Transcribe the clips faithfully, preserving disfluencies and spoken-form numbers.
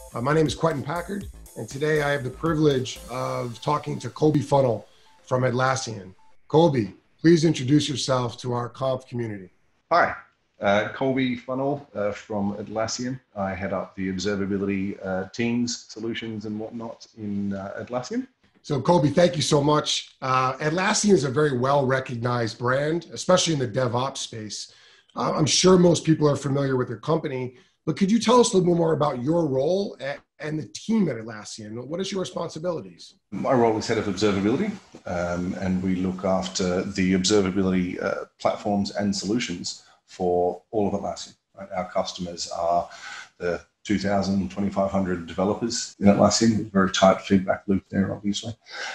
Uh, my name is Quentin Packard, and today I have the privilege of talking to Colby Funnell from Atlassian. Colby, please introduce yourself to our Conf community. Hi, uh, Colby Funnell uh, from Atlassian. I head up the observability uh, teams, solutions, and whatnot in uh, Atlassian. So Colby, thank you so much. Uh, Atlassian is a very well-recognized brand, especially in the DevOps space. Uh, I'm sure most people are familiar with your company, but could you tell us a little bit more about your role at, and the team at Atlassian? What is your responsibilities? My role is head of observability, um, and we look after the observability uh, platforms and solutions for all of Atlassian. Right? Our customers are the two thousand, twenty-five hundred developers in Atlassian, very tight feedback loop there, obviously.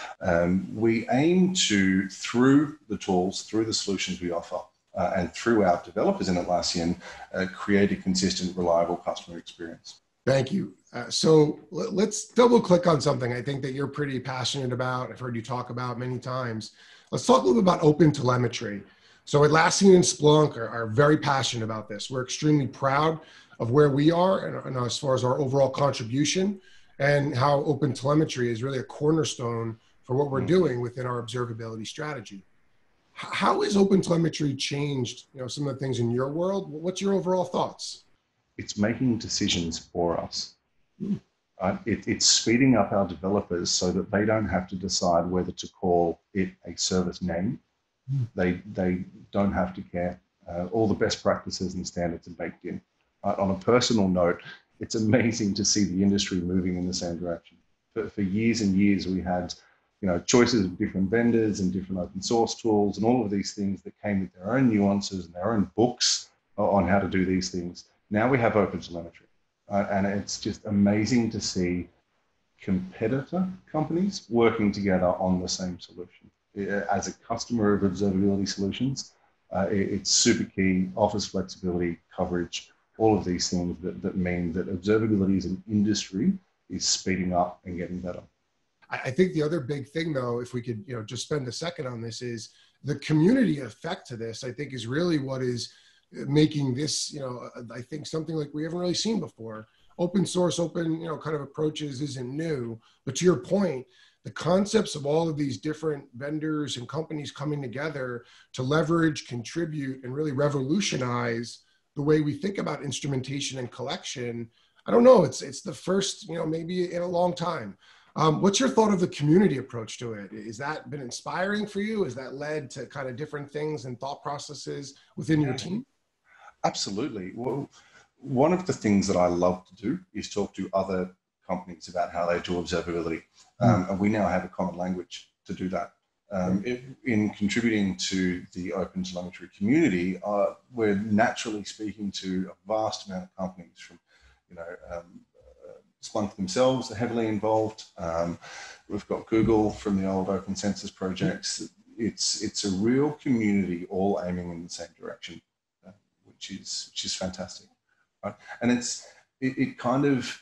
Um, we aim to, through the tools, through the solutions we offer, uh, and through our developers in Atlassian, uh, create a consistent, reliable customer experience. Thank you. Uh, so let's double click on something I think that you're pretty passionate about. I've heard you talk about many times. Let's talk a little bit about open telemetry. So Atlassian and Splunk are, are very passionate about this. We're extremely proud of where we are and, and as far as our overall contribution and how open telemetry is really a cornerstone for what we're doing within our observability strategy. H- how has open telemetry changed, you know, some of the things in your world? What's your overall thoughts? It's making decisions for us. Uh, it, it's speeding up our developers so that they don't have to decide whether to call it a service name. Mm. They, they don't have to care. Uh, all the best practices and standards are baked in. Uh, on a personal note, it's amazing to see the industry moving in the same direction. For, for years and years, we had you know, choices of different vendors and different open source tools and all of these things that came with their own nuances and their own books on how to do these things. Now we have open telemetry, uh, and it's just amazing to see competitor companies working together on the same solution. As a customer of observability solutions, uh, it's super key, offers flexibility, coverage, all of these things that, that mean that observability as an industry is speeding up and getting better. I think the other big thing, though, if we could you know, just spend a second on this, is the community effect to this, I think, is really what is making this, you know, I think something like we haven't really seen before. Open source, open, you know, kind of approaches isn't new, but to your point, the concepts of all of these different vendors and companies coming together to leverage, contribute, and really revolutionize the way we think about instrumentation and collection. I don't know, it's it's the first, you know, maybe in a long time. Um, what's your thought of the community approach to it? Is that been inspiring for you? Has that led to kind of different things and thought processes within your team? Absolutely. Well, one of the things that I love to do is talk to other companies about how they do observability. Um, and we now have a common language to do that. Um, it, in contributing to the open telemetry community, uh, we're naturally speaking to a vast amount of companies from, you know, um, uh, Splunk themselves are heavily involved. Um, we've got Google from the old Open Census projects. It's, it's a real community all aiming in the same direction. Which is which is fantastic, right? And it's it, it kind of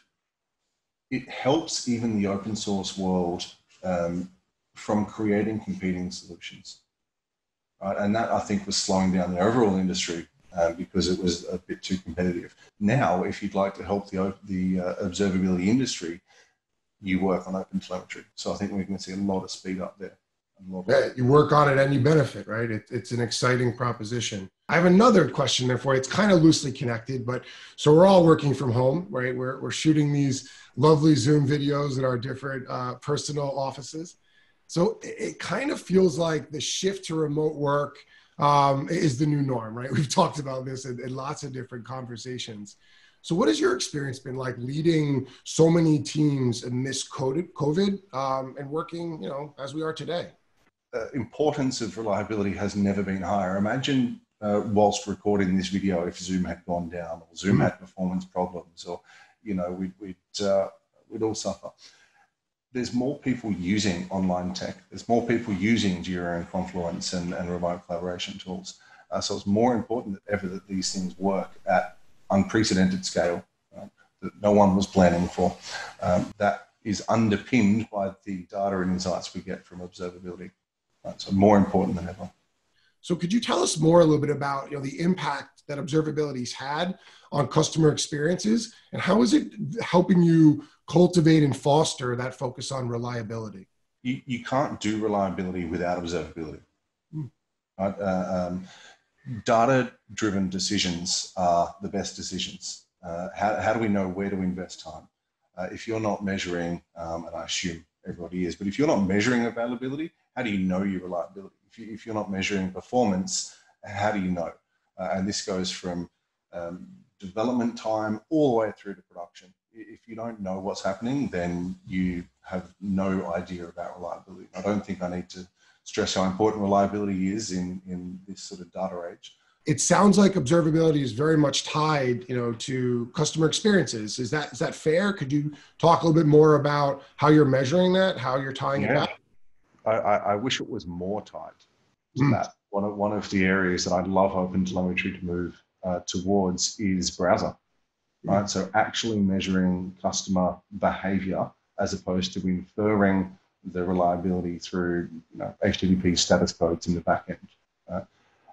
it helps even the open source world um, from creating competing solutions, right? And that I think was slowing down the overall industry uh, because it was a bit too competitive. Now, if you'd like to help the the uh, observability industry, you work on open telemetry. So I think we're going to see a lot of speed up there. Yeah, you work on it and you benefit, right? It, it's an exciting proposition. I have another question there for you. It's kind of loosely connected, but so we're all working from home, right? We're, we're shooting these lovely Zoom videos at our different uh, personal offices. So it, it kind of feels like the shift to remote work um, is the new norm, right? We've talked about this in, in lots of different conversations. So what has your experience been like leading so many teams amidst COVID um, and working, you know, as we are today? Uh, importance of reliability has never been higher. Imagine uh, whilst recording this video, if Zoom had gone down or Zoom mm-hmm. had performance problems, or you know, we'd we'd, uh, we'd all suffer. There's more people using online tech. There's more people using Jira and Confluence and, and remote collaboration tools. Uh, so it's more important than ever that these things work at unprecedented scale, right, that no one was planning for. Um, that is underpinned by the data and insights we get from observability. Right, so more important than ever. So could you tell us more a little bit about, you know, the impact that observability's had on customer experiences, and how is it helping you cultivate and foster that focus on reliability? You, you can't do reliability without observability. Mm. Right? Uh, um, data-driven decisions are the best decisions. Uh, how, how do we know where to invest time? Uh, if you're not measuring, um, and I assume everybody is, but if you're not measuring availability, how do you know your reliability? If, you, if you're not measuring performance, how do you know? Uh, and this goes from um, development time all the way through to production. If you don't know what's happening, then you have no idea about reliability. I don't think I need to stress how important reliability is in, in this sort of data age. It sounds like observability is very much tied, you know, to customer experiences. Is that is that fair? Could you talk a little bit more about how you're measuring that, how you're tying Yeah. it back? I, I, I wish it was more tied to Mm. that. One of, one of the areas that I'd love OpenTelemetry to move uh, towards is browser, right? So actually measuring customer behavior as opposed to inferring the reliability through, you know, H T T P status codes in the back end. Right?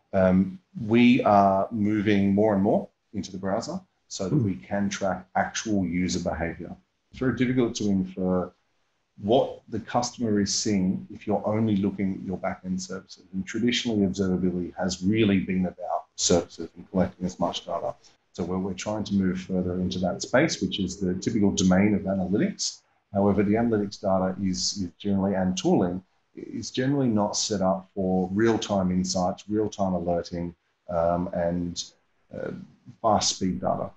Um, we are moving more and more into the browser so that we can track actual user behavior. It's very difficult to infer what the customer is seeing if you're only looking at your back-end services. And traditionally, observability has really been about services and collecting as much data. So where we're trying to move further into that space, which is the typical domain of analytics. However, the analytics data is, is generally, and tooling, is generally not set up for real-time insights, real-time alerting, um, and uh, fast speed data.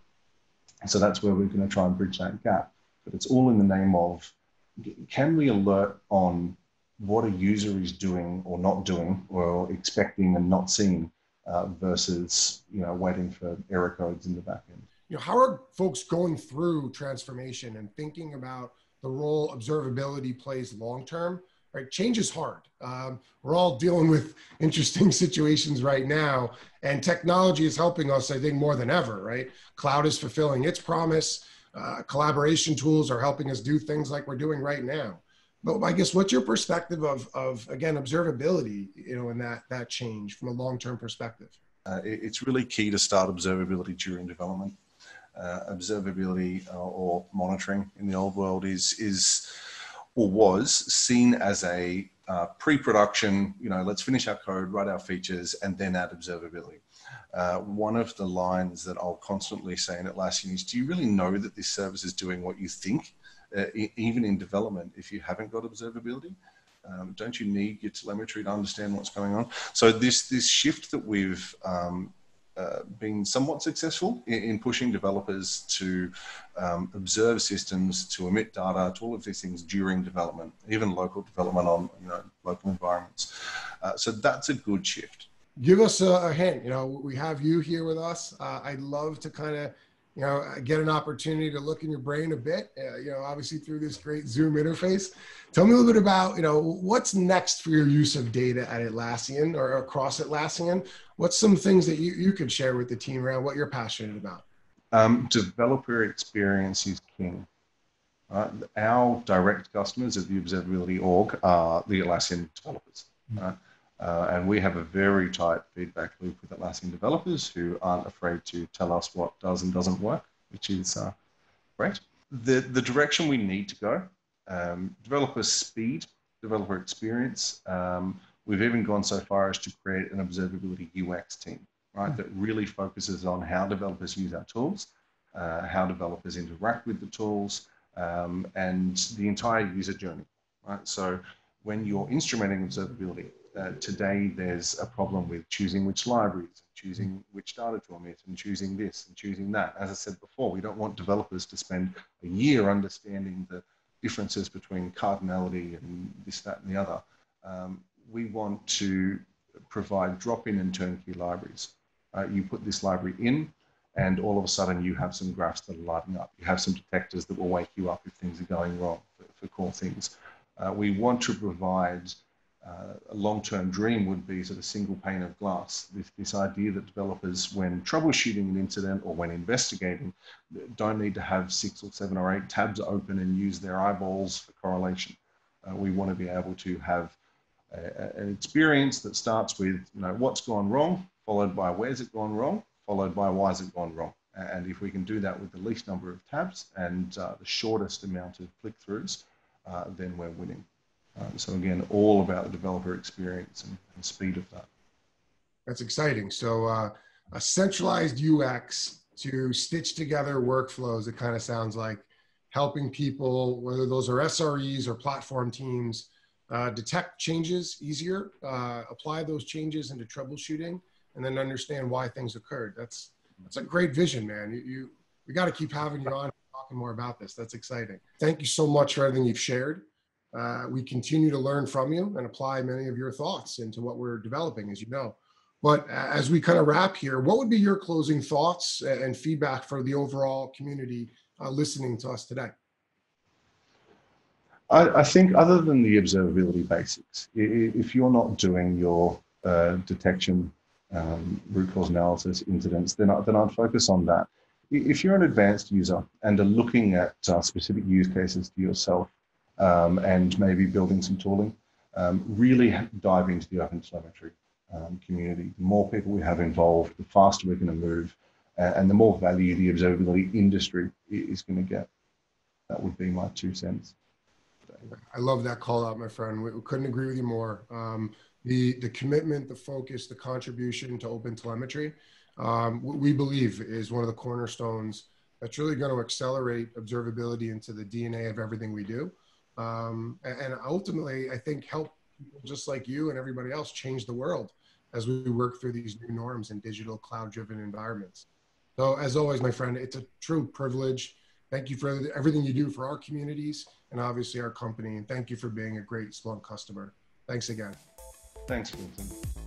So that's where we're going to try and bridge that gap. But it's all in the name of, can we alert on what a user is doing or not doing, or expecting and not seeing, uh, versus, you know, waiting for error codes in the back end. You know, how are folks going through transformation and thinking about the role observability plays long term? Right, change is hard. Um, we're all dealing with interesting situations right now, and technology is helping us, I think, more than ever. Right, cloud is fulfilling its promise. Uh, collaboration tools are helping us do things like we're doing right now. But I guess, what's your perspective of, of again, observability, you know, and that that change from a long-term perspective? Uh, it, it's really key to start observability during development. Uh, observability uh, or monitoring in the old world is is or was seen as a uh, pre-production, you know, let's finish our code, write our features, and then add observability. Uh, one of the lines that I'll constantly say in Atlassian is, do you really know that this service is doing what you think, uh, e- even in development, if you haven't got observability? Um, don't you need your telemetry to understand what's going on? So this, this shift that we've um, Uh, been somewhat successful in, in pushing developers to um, observe systems, to emit data, to all of these things during development, even local development on, you know, local environments. Uh, so that's a good shift. Give us a, a hint. You know, we have you here with us. Uh, I'd love to kind of, you know, get an opportunity to look in your brain a bit, uh, you know, obviously through this great Zoom interface. Tell me a little bit about, you know, what's next for your use of data at Atlassian or across Atlassian. What's some things that you, you could share with the team around what you're passionate about? Um, developer experience is king. Right? Our direct customers at the Observability org are the Atlassian developers. Right? Uh, and we have a very tight feedback loop with Atlassian developers who aren't afraid to tell us what does and doesn't work, which is uh, great. The, the direction we need to go, um, developer speed, developer experience. Um, we've even gone so far as to create an observability U X team, right, that really focuses on how developers use our tools, uh, how developers interact with the tools, um, and the entire user journey, right? So when you're instrumenting observability, uh, today there's a problem with choosing which libraries, choosing which data to emit, and choosing this and choosing that. As I said before, we don't want developers to spend a year understanding the differences between cardinality and this, that, and the other. Um, we want to provide drop-in and turnkey libraries. Uh, you put this library in, and all of a sudden you have some graphs that are lighting up. You have some detectors that will wake you up if things are going wrong for, for core things. Uh, we want to provide, uh, a long-term dream would be sort of single pane of glass. This, this idea that developers, when troubleshooting an incident or when investigating, don't need to have six or seven or eight tabs open and use their eyeballs for correlation. Uh, we want to be able to have a, an experience that starts with, you know, what's gone wrong, followed by where's it gone wrong, followed by why has it gone wrong. And if we can do that with the least number of tabs and uh, the shortest amount of click-throughs, uh, then we're winning. Um, so again, all about the developer experience and, and speed of that. That's exciting. So uh, a centralized U X to stitch together workflows, it kind of sounds like, helping people, whether those are S R Es or platform teams, uh, detect changes easier, uh, apply those changes into troubleshooting, and then understand why things occurred. That's that's a great vision, man. You, you we got to keep having you on, talking more about this. That's exciting. Thank you so much for everything you've shared. Uh, we continue to learn from you and apply many of your thoughts into what we're developing, as you know. But as we kind of wrap here, what would be your closing thoughts and feedback for the overall community uh, listening to us today? I, I think other than the observability basics, if you're not doing your uh, detection, um, root cause analysis, incidents, then, I, then I'd focus on that. If you're an advanced user and are looking at uh, specific use cases to yourself um, and maybe building some tooling, um, really dive into the OpenTelemetry um, community. The more people we have involved, the faster we're going to move, uh, and the more value the observability industry is going to get. That would be my two cents. I love that call out, my friend. We, we couldn't agree with you more. Um, the, the commitment, the focus, the contribution to OpenTelemetry, um, we believe is one of the cornerstones that's really going to accelerate observability into the D N A of everything we do. Um, and, and ultimately, I think help people just like you and everybody else change the world as we work through these new norms in digital cloud-driven environments. So as always, my friend, it's a true privilege. Thank you for everything you do for our communities and obviously our company. And thank you for being a great Splunk customer. Thanks again. Thanks, Quentin.